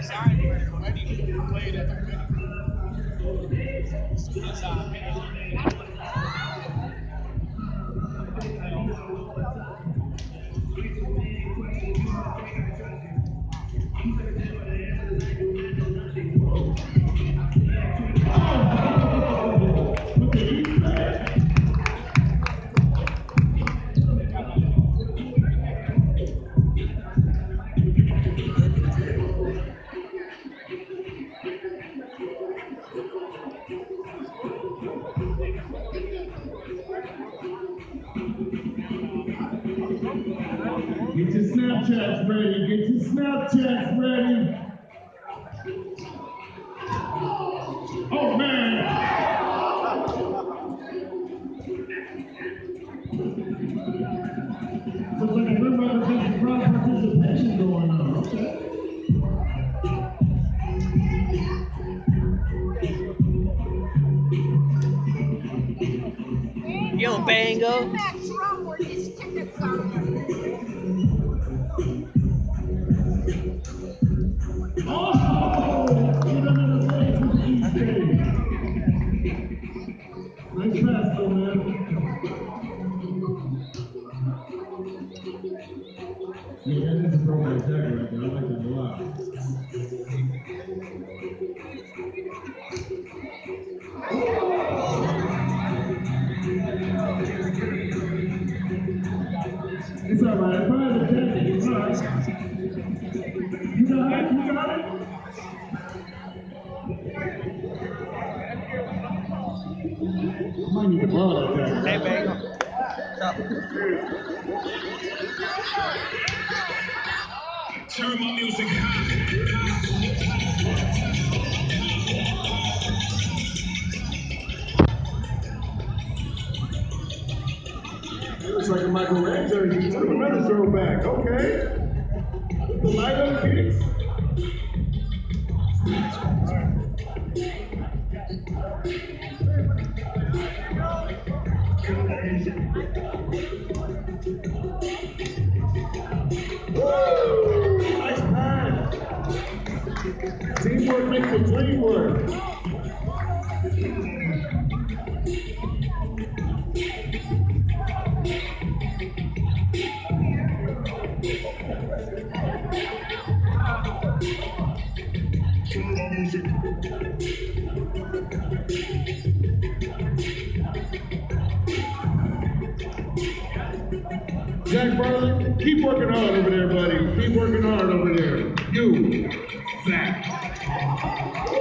Get your Snapchats ready. Get your Snapchats ready. Oh, man. Looks like a good representation, crowd participation going on. Okay. Yo, Bango. Nice pass, though, man. Yeah, that is a throwback jacket right there. I like that a lot. It's all right. If I had a jacket, it's all right. You got it? You got it? I might need to borrow that jacket. Hey, Bango. Turn my music high. It looks like a Michael Ray jersey. Took another throwback. Okay. The light up kicks. Woo! Nice pass. Teamwork makes the dream work. Jack Barley, keep working hard over there, buddy. Keep working hard over there. You, Zach.